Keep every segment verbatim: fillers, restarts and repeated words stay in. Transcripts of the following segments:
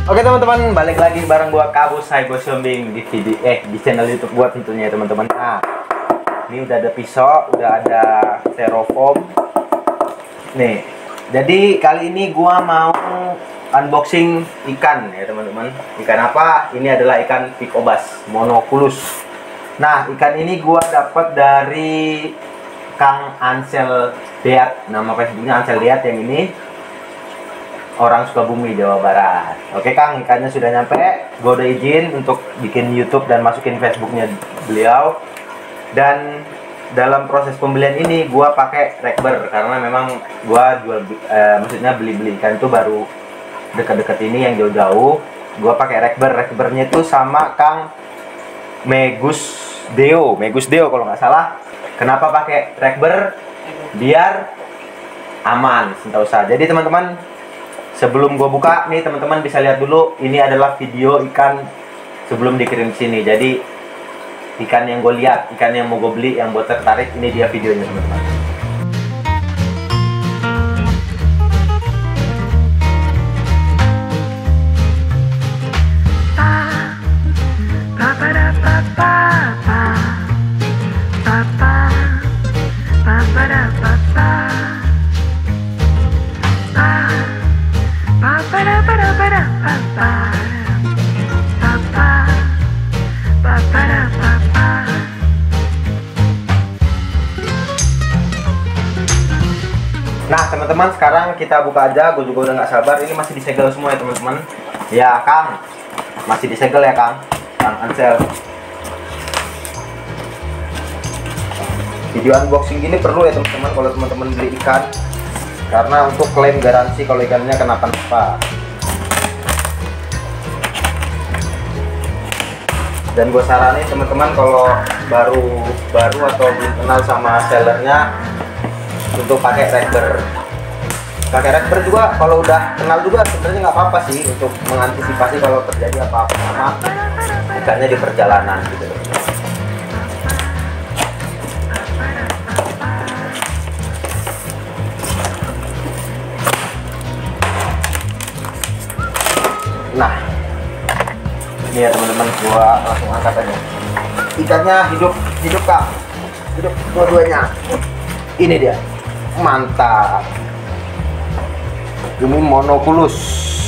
Oke teman-teman, balik lagi bareng gua Kabus Cyber Shombing di video eh di channel YouTube gua tentunya ya teman-teman. Nah, ini udah ada pisau, udah ada styrofoam. Nih, jadi kali ini gua mau unboxing ikan ya teman-teman. Ikan apa? Ini adalah ikan Picobas monoculus. Nah, ikan ini gua dapat dari Kang Ansel Deat. Nama Facebooknya Ansel Deat yang ini. Orang Sukabumi, Jawa Barat. Oke Kang, ikannya sudah nyampe. Gue udah izin untuk bikin YouTube dan masukin Facebooknya beliau. Dan dalam proses pembelian ini gue pakai rekber karena memang gue jual, eh, maksudnya beli-beli ikan itu baru deket-deket ini yang jauh-jauh. Gue pakai rekber. Rekbernya itu sama Kang Megus Deo, Megus Deo kalau nggak salah. Kenapa pakai rekber? Biar aman, sentosa. Jadi teman-teman, sebelum gue buka nih teman-teman bisa lihat dulu, ini adalah video ikan sebelum dikirim sini. Jadi ikan yang gue lihat, ikan yang mau gue beli, yang buat tertarik, ini dia videonya teman-teman. Nah teman-teman, sekarang kita buka aja. Gue juga udah nggak sabar. Ini masih disegel semua ya teman-teman. Ya Kang, masih disegel ya Kang, Kang Ansel. Video unboxing gini perlu ya teman-teman kalau teman-teman beli ikan, karena untuk klaim garansi kalau ikannya kenapa-napa. Dan gue saranin teman-teman kalau baru baru atau belum kenal sama sellernya untuk pakai rekber. Pakai rekber juga kalau udah kenal juga sebenarnya nggak apa-apa sih, untuk mengantisipasi kalau terjadi apa-apa sama ikannya di perjalanan gitu. Nah, ini ya teman-teman, gua langsung angkat aja. Ikannya hidup, hidup Kang, hidup dua-duanya. Ini dia, mantap. Ini monoculus.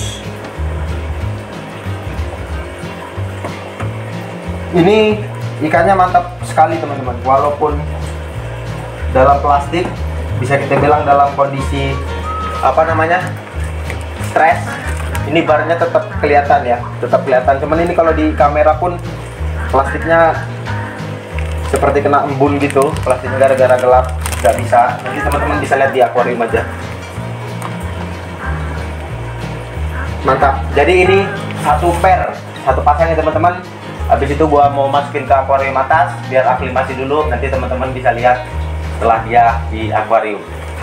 Ini ikannya mantap sekali teman-teman. Walaupun dalam plastik, bisa kita bilang dalam kondisi apa namanya, stres. Ini barnya tetap kelihatan ya, tetap kelihatan. Cuman ini kalau di kamera pun plastiknya seperti kena embun gitu. Plastiknya gara-gara gelap nggak bisa. Nanti teman-teman bisa lihat di akuarium aja. Mantap. Jadi ini satu pair, satu pasang ya teman-teman. Habis itu gua mau masukin ke akuarium atas biar aklimasi dulu. Nanti teman-teman bisa lihat setelah dia di akuarium.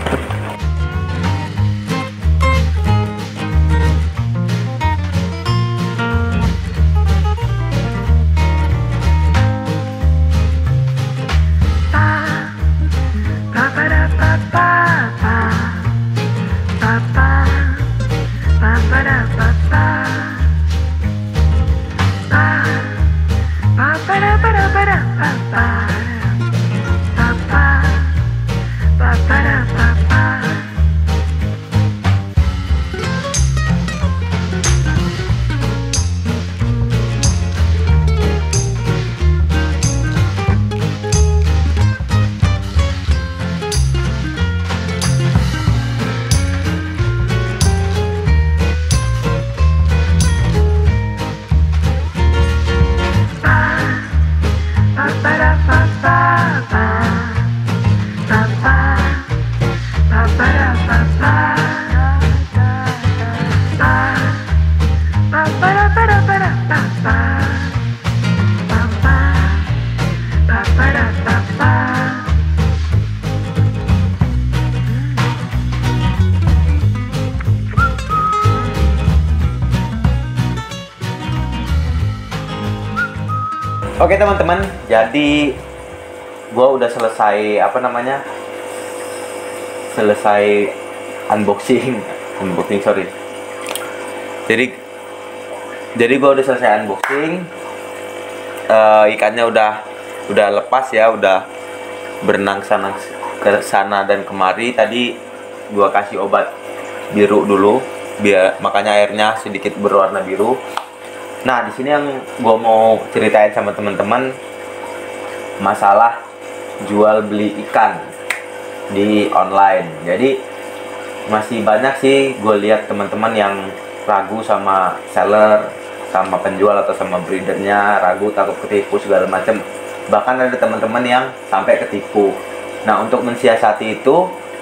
Oke teman-teman, jadi gue udah selesai apa namanya selesai unboxing unboxing sorry jadi Jadi gue udah selesai unboxing, uh, ikannya udah udah lepas ya, udah berenang sana ke sana dan kemari. Tadi gue kasih obat biru dulu, biar makanya airnya sedikit berwarna biru. Nah, di sini yang gue mau ceritain sama teman-teman masalah jual beli ikan di online. Jadi masih banyak sih gue lihat teman-teman yang ragu sama seller, sama penjual atau sama breedernya, ragu, takut ketipu segala macam. Bahkan ada teman-teman yang sampai ketipu. Nah, untuk mensiasati itu,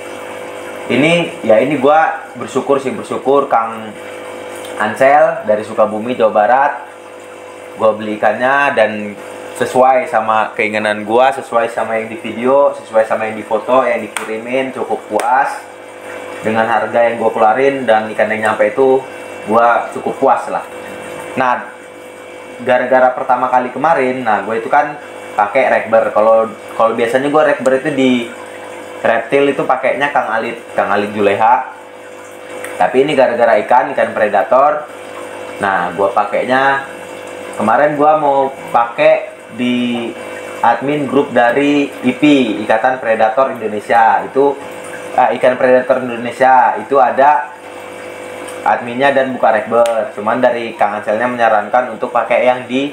ini ya ini gue bersyukur sih bersyukur Kang Ansel dari Sukabumi, Jawa Barat. Gue beli ikannya dan sesuai sama keinginan gue, sesuai sama yang di video, sesuai sama yang di foto, yang dikirimin, cukup puas dengan harga yang gue keluarin, dan ikan yang nyampe itu gue cukup puas lah. Nah, gara-gara pertama kali kemarin, nah gue itu kan pakai rekber. Kalau kalau biasanya gue rekber itu di reptil itu pakainya Kang Alit, Kang Alit Juleha. Tapi ini gara-gara ikan, ikan predator. Nah, gue pakainya kemarin gue mau pakai di admin grup dari I P I, Ikatan Predator Indonesia. Itu uh, ikan predator Indonesia itu ada adminnya dan buka rekber. Cuman dari Kang Anselnya menyarankan untuk pakai yang di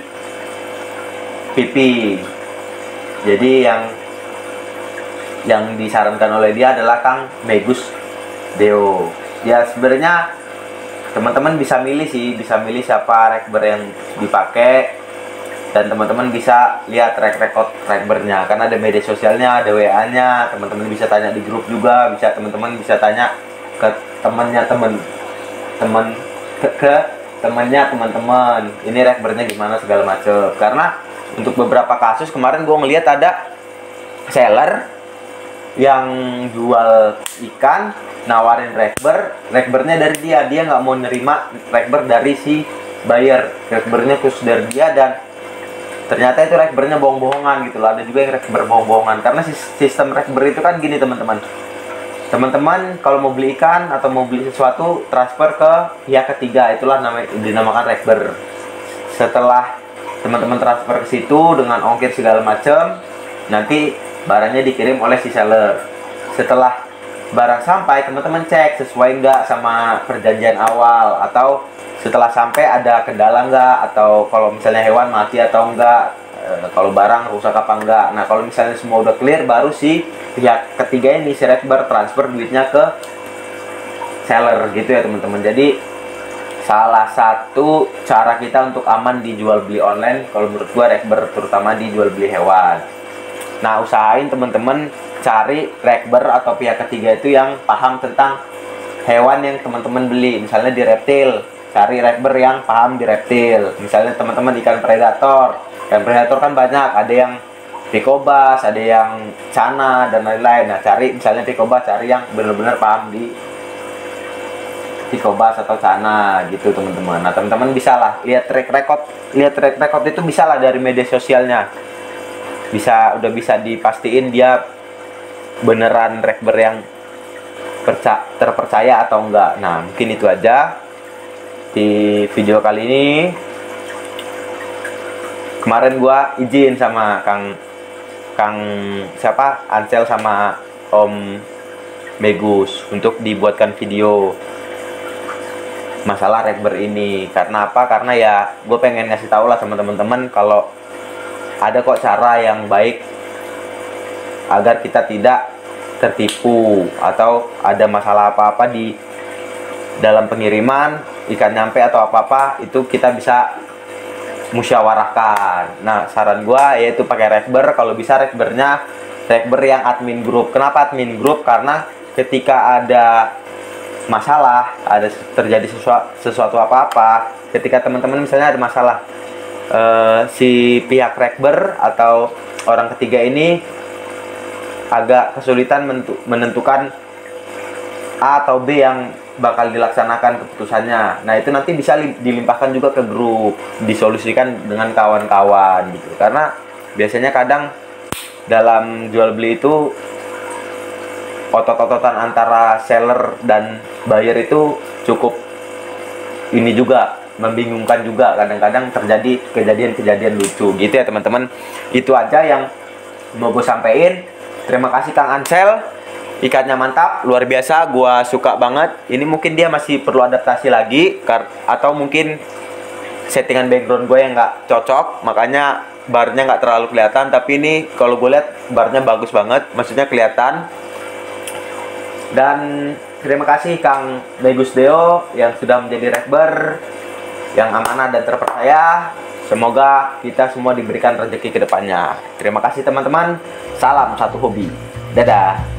P P. Jadi yang yang disarankan oleh dia adalah Kang Megus Deo. Ya sebenarnya teman-teman bisa milih sih, bisa milih siapa rekber yang dipakai, dan teman-teman bisa lihat track record rekbernya, karena ada media sosialnya, ada W A-nya, teman-teman bisa tanya di grup juga, bisa teman-teman bisa tanya ke temannya teman teman ke, ke temannya teman-teman, ini rekbernya gimana segala macam. Karena untuk beberapa kasus kemarin gue ngeliat ada seller yang jual ikan nawarin rekber, rekbernya dari dia, dia nggak mau nerima rekber dari si buyer, rekbernya khusus dari dia, dan ternyata itu rekbernya bohong-bohongan gitu loh. Ada juga yang rekber bohong-bohongan, karena sistem rekber itu kan gini teman-teman. Teman-teman kalau mau beli ikan atau mau beli sesuatu, transfer ke pihak ketiga, itulah namanya dinamakan rekber. Setelah teman-teman transfer ke situ dengan ongkir segala macam, nanti barangnya dikirim oleh si seller. Setelah barang sampai, teman-teman cek sesuai nggak sama perjanjian awal, atau setelah sampai ada kendala nggak, atau kalau misalnya hewan mati atau enggak, e, kalau barang rusak apa enggak. Nah, kalau misalnya semua udah clear, baru si pihak ketiga ini si rekber transfer duitnya ke seller gitu ya teman-teman. Jadi salah satu cara kita untuk aman dijual beli online, kalau menurut gua rekber, terutama dijual beli hewan. Nah, usahain teman-teman cari rekber atau pihak ketiga itu yang paham tentang hewan yang teman-teman beli. Misalnya di reptil, cari rekber yang paham di reptil. Misalnya teman-teman ikan predator, ikan predator kan banyak, ada yang picobas, ada yang cana dan lain-lain. Nah, cari misalnya picobas, cari yang benar-benar paham di picobas atau cana gitu teman-teman. Nah, teman-teman bisa lah lihat track record, lihat track record itu bisa lah dari media sosialnya. Bisa, udah bisa dipastiin dia beneran rekber yang perca terpercaya atau enggak. Nah, mungkin itu aja di video kali ini. Kemarin gua izin sama Kang Kang siapa Ansel sama Om Megus untuk dibuatkan video masalah rekber ini. Karena apa? Karena ya gue pengen ngasih tahu lah sama teman-teman kalau ada kok cara yang baik agar kita tidak tertipu atau ada masalah apa-apa di dalam pengiriman ikan nyampe atau apa-apa, itu kita bisa musyawarahkan. Nah, saran gua yaitu pakai rekber, kalau bisa rekbernya rekber yang admin grup. Kenapa admin grup? Karena ketika ada masalah, ada terjadi sesuatu, sesuatu apa-apa, ketika teman-teman misalnya ada masalah, eh, si pihak rekber atau orang ketiga ini agak kesulitan menentukan A atau B yang bakal dilaksanakan keputusannya. Nah, itu nanti bisa dilimpahkan juga ke grup, disolusikan dengan kawan-kawan gitu. Karena biasanya kadang dalam jual beli itu otot-ototan antara seller dan buyer itu cukup ini juga membingungkan juga, kadang-kadang terjadi kejadian-kejadian lucu gitu ya teman-teman. Itu aja yang mau gue sampein. Terima kasih Kang Ansel, ikannya mantap, luar biasa, gua suka banget. Ini mungkin dia masih perlu adaptasi lagi, atau mungkin settingan background gue yang nggak cocok, makanya barnya nggak terlalu kelihatan. Tapi ini kalau gue lihat barnya bagus banget, maksudnya kelihatan. Dan terima kasih Kang Begus Deo yang sudah menjadi rekber yang amanah dan terpercaya. Semoga kita semua diberikan rezeki ke depannya. Terima kasih teman-teman. Salam satu hobi. Dadah.